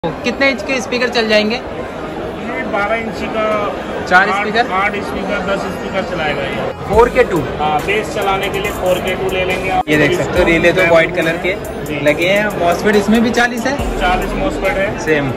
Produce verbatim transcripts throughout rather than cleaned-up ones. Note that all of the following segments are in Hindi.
कितने इंच के स्पीकर चल जाएंगे? ये बारह इंची का चार स्पीकर, आठ स्पीकर, दस स्पीकर चलाएगा ये। फोर के टू हाँ, बेस चलाने के लिए फोर के टू ले लेंगे आप। ये देख सकते हो, रिले तो व्हाइट कलर के लगे हैं। मॉसफेट इसमें भी चालीस है, चालीस मॉसफेट है सेम।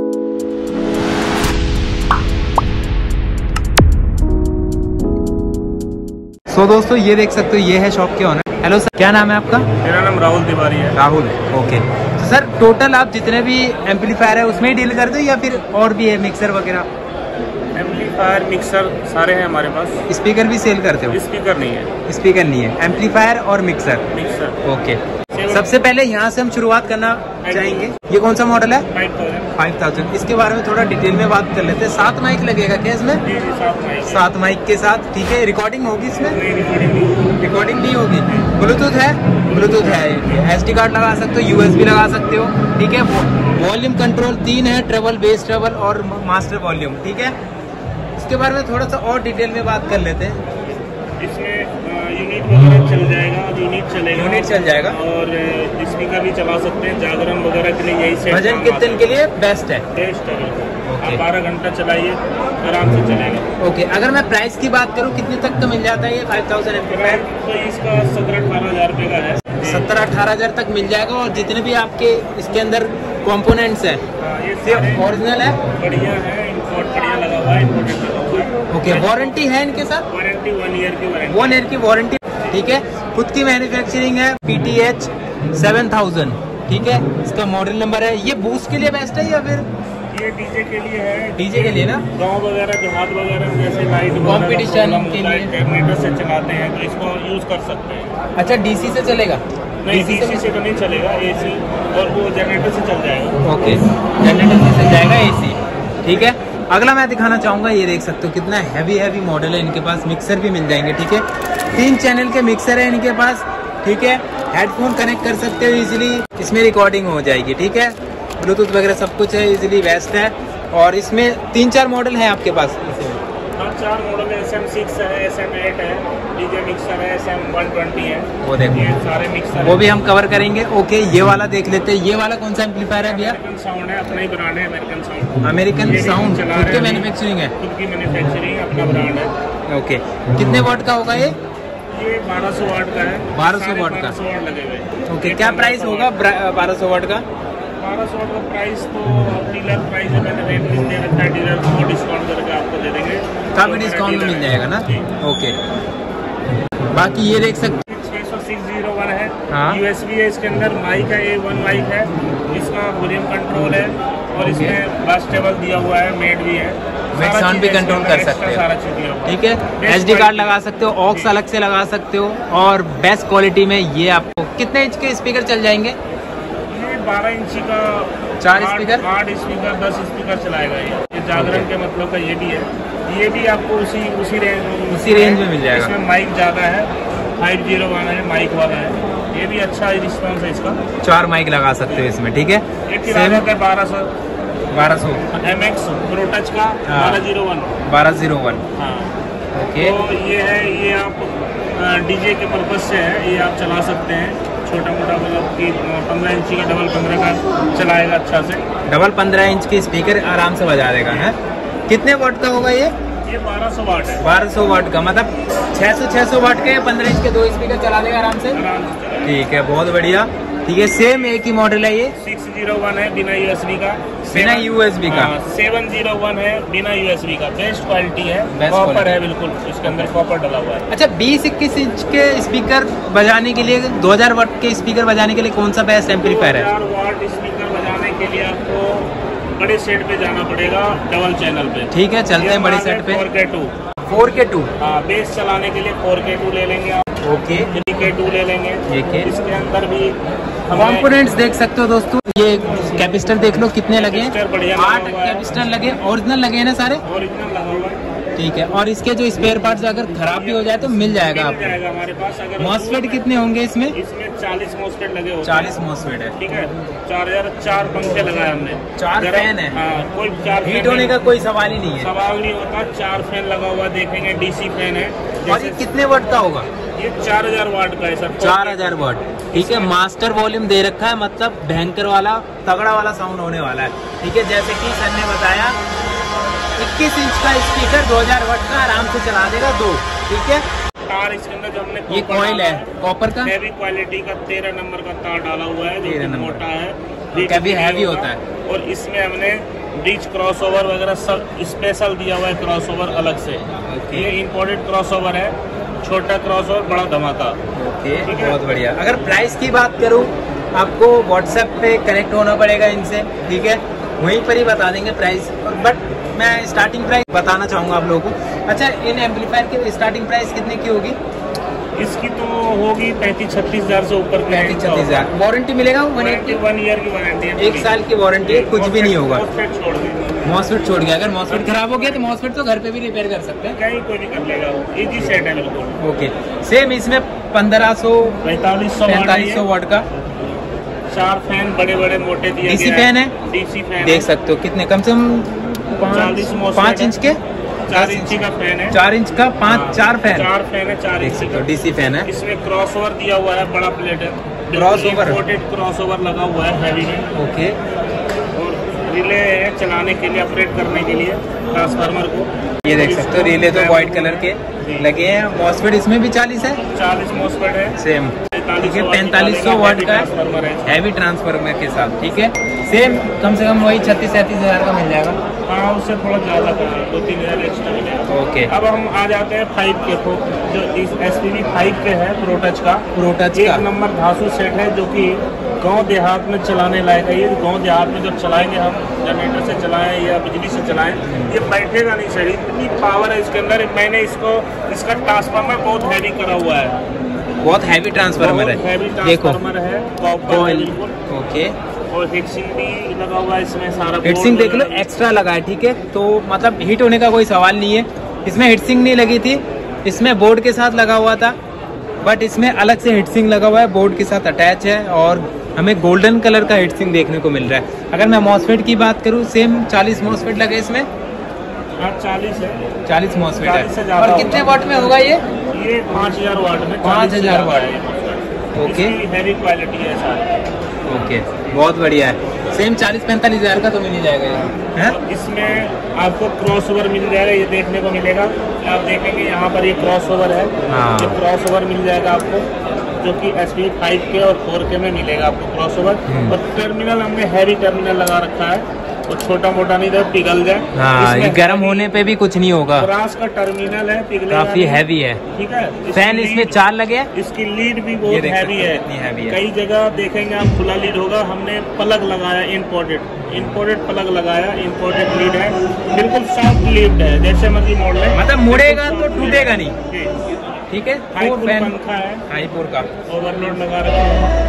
सो so, दोस्तों ये देख सकते हो, ये है शॉप के ओनर। हेलो सर, क्या नाम है आपका? मेरा नाम राहुल तिवारी है। राहुल, ओके। तो सर टोटल आप जितने भी एम्पलीफायर है उसमें ही डील करते हो या फिर और भी है, मिक्सर वगैरह? एम्पलीफायर मिक्सर सारे हैं हमारे पास। स्पीकर भी सेल करते हो? स्पीकर नहीं है। स्पीकर नहीं है, एम्पलीफायर और मिक्सर। Mixer, okay. सबसे पहले यहाँ से हम शुरुआत करना चाहेंगे। ये कौन सा मॉडल है? Five thousand. इसके बारे में थोड़ा डिटेल में बात कर लेते हैं। सात माइक लगेगा क्या इसमें? जी जी, सात माइक। सात माइक के साथ, ठीक है। रिकॉर्डिंग होगी इसमें? रिकॉर्डिंग नहीं, रिकॉर्डिंग नहीं होगी। ब्लूटूथ है? ब्लूटूथ है। एसडी कार्ड लगा सकते हो, यूएसबी लगा सकते हो, ठीक है। वॉल्यूम कंट्रोल तीन है, ट्रेवल, बेस ट्रेवल और मास्टर वॉल्यूम, ठीक है। इसके बारे में थोड़ा सा और डिटेल में बात कर लेते हैं। इसमें यूनिट वगैरह चल जाएगा, यूनिट चलेगा, यूनिट चल जाएगा और स्पीकर भी चला सकते हैं। जागरण वगैरह के लिए यही सेट, भजन कीर्तन के लिए बेस्ट है। बेस्ट है, आप बारह घंटा चलाइए, आराम से चलेगा। ओके। अगर मैं प्राइस की बात करूँ, कितने तक का मिल जाता है ये फाइव थाउजेंड एम्पलीफायर? तो इसका सत्रह अठारह हजार रुपये का है। सत्तर अठारह हजार तक मिल जाएगा। और जितने भी आपके इसके अंदर कंपोनेंट्स है ये सिर्फ ओरिजिनल है, बढ़िया है, इम्पोर्ट बढ़िया लगा हुआ है, इम्पोर्टेड लगा हुआ है। ओके। वारंटी है इनके साथ? वारंटी वन ईयर की वारंटी। वन ईयर की वारंटी, ठीक है। खुद की मैन्युफैक्चरिंग है, P T H seven thousand, ठीक है। इसका मॉडल नंबर है। ये बूस्ट के लिए बेस्ट है या फिर? ये डीजे के लिए है। डीजे के लिए ना, गांव वगैरह, देहात वगैरह में जैसे लाइट कंपटीशन के लिए जनरेटर से चलाते हैं तो इसको यूज कर सकते हैं। अच्छा, डीसी से चलेगा? नहीं, डीसी से तो नहीं चलेगा, एसी, और वो जनरेटर से चल जाएगा। ओके, जनरेटर से चल जाएगा, एसी, ठीक है। अगला मैं दिखाना चाहूंगा, ये देख सकते हो कितना हैवी हैवी मॉडल है इनके पास। मिक्सर भी मिल जाएंगे, ठीक है। तीन चैनल के मिक्सर है इनके पास, ठीक है। हेडफोन कनेक्ट कर सकते हो इजीली, इसमें रिकॉर्डिंग हो जाएगी, ठीक है। ब्लूटूथ वगैरह सब कुछ है, इजीली बेस्ट है। और इसमें तीन चार मॉडल है आपके पास? हाँ, चार मॉडल है। एस एम सिक्स है, एस एम एट है, डीजे मिक्सर है, एस एम वन ट्वेंटी है। वो देखो, ये सारे मिक्सर, वो भी हम कवर करेंगे। ओके, ये वाला देख लेते हैं। ये वाला कौन सा एम्पलीफायर है भैया? अमेरिकन साउंड है, अपना ही ब्रांड है, अमेरिकन साउंड। अमेरिकन साउंड, खुद के मैन्युफैक्चरिंग है? खुद की मैन्युफैक्चरिंग, अपना ब्रांड है। ओके। कितने वाट का होगा ये? ये बारह सौ वाट का है। बारह सौ वाट का, बारह सौ वाट लगे हुए। ओके। क्या प्राइस होगा बारह सौ वाट का? बारह सौ वाट का प्राइस तो डीलर प्राइस है, मैंने रेट लिस्ट दे रखा है। डीलर को डिस्काउंट करके आपको दे देंगे, काफी डिस्काउंट में मिल जाएगा ना। ओके। बाकी ये देख सकते छह सौ सिक्स जीरो वन है। हाँ। यूएसबी है इसके अंदर, माइक है, ए वन माइक है, इसका वॉल्यूम कंट्रोल है, और इसमें बास टेबल दिया हुआ है, मेड भी है, साउंड भी कंट्रोल कर सकते हो, सारा चीज दिया हुआ है, ठीक है। एसडी कार्ड लगा सकते हो, ऑक्स अलग से लगा सकते हो, और बेस्ट क्वालिटी में ये आपको कितने इंच के स्पीकर चल जाएंगे? ये बारह इंची का चार स्पीकर, आठ स्पीकर, दस स्पीकर चलाएगा ये। ये जागरण के मतलब का ये भी है। ये भी आपको उसी उसी रेंज उसी रेंज में मिल जाएगा। इसमें माइक ज्यादा है, फाइव जीरो वन है माइक वाला है। ये भी अच्छा रिस्पॉन्स है इसका। चार माइक लगा सकते हो इसमें, ठीक है। एक की लागत है बारह सौ बारह सौ एम एक्स प्रो टच का, बारह जीरो वन बारह जीरो वन हाँ। ओके। तो ये है, ये आप डीजे के पर्पज से है, ये आप चला सकते हैं। छोटा मोटा मतलब कि पंद्रह इंची का, डबल पंद्रह का चलाएगा अच्छा से। डबल पंद्रह इंच की स्पीकर आराम से बजा देगा, है। कितने वाट का होगा ये? ये बारह सौ वाट है। बारह सौ वाट का, मतलब छह सौ छह सौ वाट के पंद्रह इंच के दो स्पीकर चला देगा आराम से, आराम से चलाएगा। ठीक है, बहुत बढ़िया, ठीक है। सेम एक ही मॉडल है ये, सिक्स जीरो वन है बिना यूएसबी का, बिना यूएसबी का। सेवन जीरो वन है बिना यूएसबी का, बेस्ट क्वालिटी है, कॉपर है बिल्कुल, इसके अंदर कॉपर डला हुआ है। अच्छा, बीस इक्कीस इंच के स्पीकर बजाने के लिए, दो हज़ार वाट के स्पीकर बजाने के लिए कौन सा बेस्ट एम्पलीफायर है? दो हज़ार वाट स्पीकर बजाने के लिए आपको बड़े सेट पे जाना पड़ेगा, डबल चैनल पे, ठीक है। चलते हैं बड़े सेट पे। Four K two four K two हाँ, बेस चलाने के लिए फोर के टू ले लेंगे आप। ओके। थ्री के टू ले लेंगे, ठीक है। इसके अंदर भी कंपोनेंट्स देख सकते हो दोस्तों। ये कैपेसिटर देख लो कितने लगे हैं, बढ़िया आठ कैपेसिटर लगे, ओरिजिनल लगे हैं ना सारे, ओरिजिनल लगा हुआ है, ठीक है। और इसके जो स्पेयर पार्ट्स अगर खराब भी हो जाए तो मिल जाएगा मिल आपको। जाएगा हमारे पास। अगर मॉसफेट कितने होंगे इसमें? इसमें चालीस मॉसफेट लगे होते हैं। चालीस मॉसफेट है, ठीक है। चार हजार चार पंखे लगाए हमने, चार फैन है। हाँ, कोई चार हीट होने का कोई सवाल ही नहीं है, सवाल नहीं होता। चार फैन लगा हुआ देखेंगे, डीसी फैन है। और ये कितने वाट का होगा? ये चार हजार वाट का है सर। चार हजार वाट, ठीक है। मास्टर वॉल्यूम दे रखा है, मतलब भयंकर वाला तगड़ा वाला साउंड होने वाला है, ठीक है। जैसे कि सर ने बताया इक्कीस इंच का स्पीकर दो हजार वाट का आराम से चला देगा दो, ठीक है। तार इसके अंदर जो हमने ये कॉइल है कॉपर का, हैवी क्वालिटी का तेरह नंबर का तार डाला हुआ है, जो मोटा है, काफी हैवी होता है। और इसमें हमने ब्रिज क्रॉसओवर वगैरह सब स्पेशल दिया हुआ है, क्रॉसओवर अलग से। ये इम्पोर्टेड क्रॉसओवर है, छोटा क्रॉसओवर बड़ा धमाका। ओके, बहुत बढ़िया। अगर प्राइस की बात करूँ, आपको व्हाट्सएप पे कनेक्ट होना पड़ेगा इनसे, ठीक है, वहीं पर ही बता देंगे प्राइस। बट मैं स्टार्टिंग प्राइस बताना चाहूँगा आप लोगों को। अच्छा, इन एम्पलीफायर की स्टार्टिंग प्राइस कितने की होगी? इसकी तो होगी पैंतीस छत्तीस हजार से ऊपर। पैंतीस छत्तीस हजार। वारंटी मिलेगा? वन ईयर की वारंटी है, एक साल की वारंटी है, कुछ भी नहीं होगा। छोड़ मॉसफेट छोड़ गया, अगर मॉसफेट खराब हो गया तो मॉसफेट तो घर पे भी रिपेयर कर सकते हैं, कहीं कोई भी कर लेगा, इजी सेट है बिल्कुल। ओके, सेम इसमें पंद्रह सौ पैंतालीस सौ पैंतालीस सौ वाट का चार फैन बड़े बड़े मोटे दिए, डीसी फैन है, डीसी फैन देख सकते हो कितने, कम से कम पाँच इंच के, चार इंची का फैन है, चार इंच का पाँच चार फैन चार फैन है, चार इंच का डीसी फैन है। इसमें क्रॉस ओवर दिया हुआ है, बड़ा प्लेट है, क्रॉस ओवर क्रॉस ओवर लगा हुआ है हैवी में। ओके, और रिले है चलाने के लिए, ऑपरेट करने के लिए ट्रांसफार्मर को, ये देख सकते हो। रिले तो व्हाइट कलर के लगे हैं। मॉसफेट इसमें भी चालीस है, चालीस मॉसफेट है, सेम, ठीक है। पैंतालीस सौ वाट का हैवी ट्रांसफार्मर के साथ, ठीक है। सेम कम से कम वही छत्तीस सैंतीस हजार का मिल जाएगा। हाँ, उससे थोड़ा ज्यादा दो तीन हजार एक्स्ट्रा मिलेगा। ओके, अब हम आ जाते हैं फाइव के, जो इस एस पी वी फाइव के है, प्रोटच का। प्रोटच एक का नंबर धासु सेट है, जो कि गांव देहात में चलाने लायक है। ये गांव देहात में जब चलाएंगे हम, जनरेटर से चलाएं या बिजली से चलाएं, ये बैठेगा नहीं सही, इतनी पावर है इसके अंदर। मैंने इसको, इसका ट्रांसफार्मर बहुत हैवी करा हुआ है, बहुत हैवी ट्रांसफार्मर है, हैवी देखो ट्रांसफार्मर है, कॉपर बिल्कुल। ओके, और हीटसिंक भी लगा हुआ है इसमें, सारा हीटसिंक देख लो एक्स्ट्रा लगा है, ठीक है। तो मतलब हीट होने का कोई सवाल नहीं है। इसमें हीटसिंक नहीं लगी थी, इसमें बोर्ड के साथ लगा हुआ था, बट इसमें अलग से हीटसिंक लगा हुआ है, बोर्ड के साथ अटैच है, और हमें गोल्डन कलर का हीटसिंक देखने को मिल रहा है। अगर मैं मॉसफेट की बात करूँ, सेम चालीस मॉसफेट लगे इसमें। हाँ, चालीस है, चालीस मॉसफेट है। और कितने वाट में होगा ये? ये पाँच हजार वाट में, पाँच हजार वाट है। ओके, हैवी क्वालिटी है सारी। ओके, बहुत बढ़िया है। सेम चालीस पैंतालीस हजार का तो मिल ही जाएगा ये है? इसमें आपको क्रॉस ओवर मिल जाएगा, ये देखने को मिलेगा। आप देखेंगे यहाँ पर ये क्रॉस ओवर है, हाँ। ये क्रॉस ओवर मिल जाएगा आपको, जो कि एस पी फाइव के और फोर के में मिलेगा आपको क्रॉस ओवर। और टर्मिनल हमने हैवी टर्मिनल लगा रखा है, वो छोटा मोटा नहीं, तो पिघल जाए। हाँ, ये गर्म होने पे भी कुछ नहीं होगा। ब्रास का टर्मिनल है, पिघलेगा काफी हैवी है, ठीक है। फैन इसमें चार लगे हैं। इसकी लीड भी बहुत हैवी है, हैवी है। कई जगह देखेंगे आप खुला लीड होगा, हमने प्लग लगाया, इम्पोर्टेड इम्पोर्टेड प्लग लगाया, इम्पोर्टेड लीड है, बिल्कुल सॉफ्ट लीड है, जैसे मर्जी मॉडल है, मतलब मुड़ेगा तो टूटेगा नहीं, ठीक है। हाई पंखा है, हाई फोर का ओवरलोड लगा रखा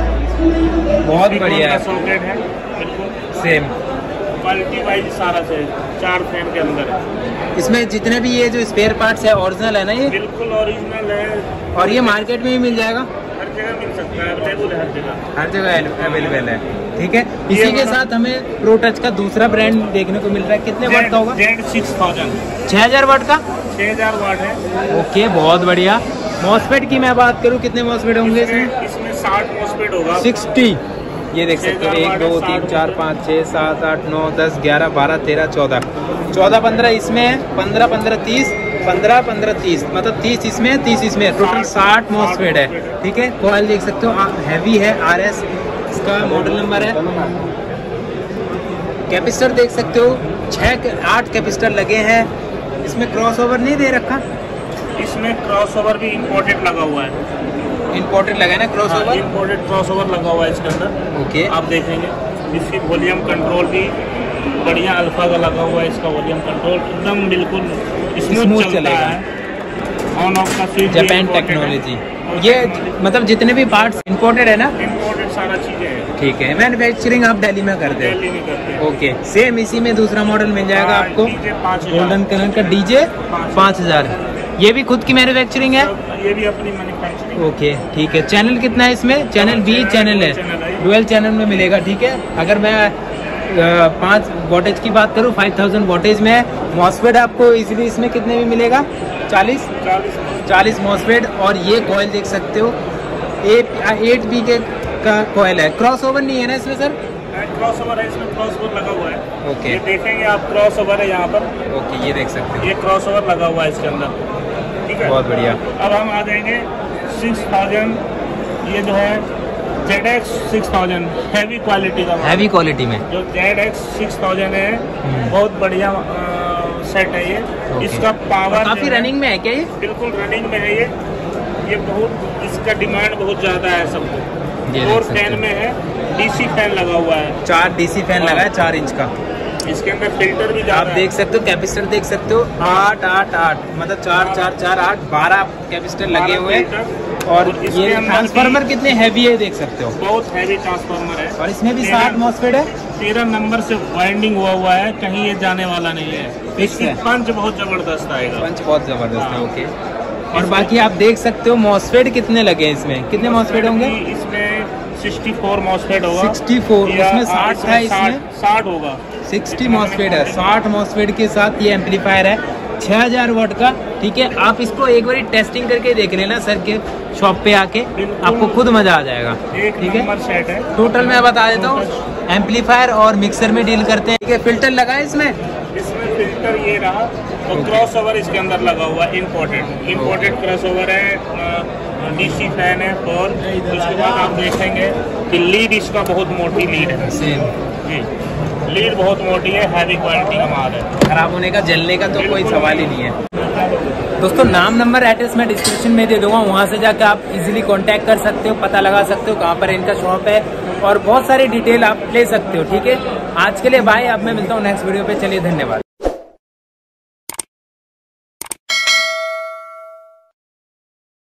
है, बहुत बढ़िया है, सॉकेट है बिल्कुल सेम क्वालिटी वाइज सारा से, चार फैन के अंदर है। इसमें जितने भी ये जो स्पेयर पार्ट्स है ओरिजिनल है ना? ये बिल्कुल ओरिजिनल है, और ये मार्केट में भी मिल जाएगा, हर जगह मिल सकता है, अवेलेबल है हर जगह, हर जगह अवेलेबल है, ठीक है। इसी के साथ हमें प्रोटच का दूसरा ब्रांड देखने को मिल रहा है। कितने वाट का होगा? जेड सिक्स थाउजेंड छह हजार वाट का, छह हजार वाट है। ओके, बहुत बढ़िया। मॉसफेट की मैं बात करूँ, कितने मॉसफेट होंगे इसमें? इसमें साठ मॉसफेट होगा, सिक्सटी। ये देख सकते हो, एक दो तीन चार पाँच छः सात आठ नौ दस ग्यारह बारह तेरह चौदह चौदह पंद्रह इसमें है, पंद्रह पंद्रह तीस, पंद्रह पंद्रह तीस, मतलब तीस इसमें है, तीस इसमें, टोटल साठ मॉसफेट है, ठीक है। कॉइल देख सकते हो, हैवी है, आर एस इसका मॉडल नंबर है। कैपेसिटर देख सकते हो, छः आठ कैपेसिटर लगे हैं। इसमें क्रॉस ओवर नहीं दे रखा, इसमें क्रॉस ओवर भी इम्पोर्टेड लगा हुआ है, इम्पोर्टेड लगा है ना crossover, imported crossover लगा हुआ है इसके अंदर। ओके, आप देखेंगे इसकी वॉल्यूम कंट्रोल भी बढ़िया अल्फा का लगा हुआ है, इसका वॉल्यूम कंट्रोल एकदम बिल्कुल स्मूथ चलता है। ऑन ऑफ का स्विच जापान टेक्नोलॉजी, ये मतलब जितने भी पार्ट्स इम्पोर्टेड है ना, इम्पोर्टेड सारा चीजें हैं, ठीक है। मैन्युफैक्चरिंग आप दिल्ली में करते दिल्ली में करते हैं, ओके। सेम इसी में दूसरा मॉडल मिल जाएगा आपको, गोल्डन कलर का डीजे पाँच हजार। ये भी खुद की मैन्युफैक्चरिंग है, ये भी अपनी मैन्युफैक्चरिंग, ओके, ठीक है। चैनल कितना है इसमें? चैनल बी चैनल है, डुअल चैनल में मिलेगा, ठीक है। अगर मैं पाँच वोटेज की बात करूँ फाइव थाउजेंड वोटेज में है। मॉसफेट आपको इजीली इसमें कितने में मिलेगा, चालीस चालीस मॉसफेट। और ये कॉइल देख सकते हो एट बी के का कॉइल है। क्रॉस ओवर नहीं है ना इसमें सर? क्रॉस ओवर है, इसमें क्रॉस ओवर लगा हुआ है। ओके, ये देखेंगे आप, क्रॉस ओवर है यहाँ पर। ओके, ये देख सकते हो, ये क्रॉस ओवर लगा हुआ है इसके अंदर, ठीक है, बहुत बढ़िया। अब हम आ जाएंगे सिक्स थाउजेंड, ये जो है Z X six thousand, heavy quality का, हैवी क्वालिटी में जो जेड एक्स सिक्स थाउजेंड है, बहुत बढ़िया सेट है ये। इसका पावर काफी रनिंग में है क्या ये? बिल्कुल रनिंग में है ये ये बहुत, इसका डिमांड बहुत ज्यादा है सबको। फोर फैन में है, डीसी फैन लगा हुआ है, चार डीसी फैन लगा है, चार इंच का। इसके अंदर फिल्टर भी आप देख सकते हो, कैपेसिटर देख सकते हो, आठ आठ आठ मतलब चार चार चार आठ बारह कैपेसिटर लगे हुए हैं। और ये ट्रांसफार्मर कितने हैवी है देख सकते हो, बहुत हैवी ट्रांसफार्मर है। और इसमें भी सात मॉसफेट है, तेरह नंबर से वाइंडिंग हुआ हुआ है, कहीं ये जाने वाला नहीं है। इसकी पंच बहुत जबरदस्त आएगा, पंच बहुत जबरदस्त है। ओके, और बाकी आप देख सकते हो मॉसफेट कितने लगे हैं इसमें, कितने मॉसफेट होंगे? इसमें सिक्सटी फोर मॉसफेट होगा, सिक्सटी फोर, उसमें साठ है, इसमें साठ होगा, सिक्सटी मॉसफेट है। साठ मॉसफेट के साथ ये एम्पलीफायर है छह हज़ार वाट का, ठीक है। आप इसको एक बार टेस्टिंग करके देख लेना सर के शॉप पे आके, आपको खुद मजा आ जाएगा, ठीक है। सेट है टोटल मैं बता देता हूँ, एम्पलीफायर और मिक्सर में डील करते हैं, ठीक है। फिल्टर लगा है इसमें, इसमें फिल्टर ये रहा, और क्रॉस ओवर इसके अंदर लगा हुआ है, इम्पोर्टेड इम्पोर्टेड क्रॉस ओवर है, डीसी फैन है। और उसके बाद आप देखेंगे कि लीड इसका बहुत मोटी लीड है, जी लीड बहुत मोटी है, हैवी क्वालिटी का माल है, खराब होने का, जलने का तो कोई सवाल ही नहीं है। दोस्तों नाम नंबर एड्रेस मैं डिस्क्रिप्शन में दे दूंगा, वहां से जाकर आप इजीली कांटेक्ट कर सकते हो, पता लगा सकते हो कहाँ पर इनका शॉप है, और बहुत सारी डिटेल आप ले सकते हो, ठीक है। आज के लिए बाय, अब मैं मिलता हूँ नेक्स्ट वीडियो पे, चलिए धन्यवाद।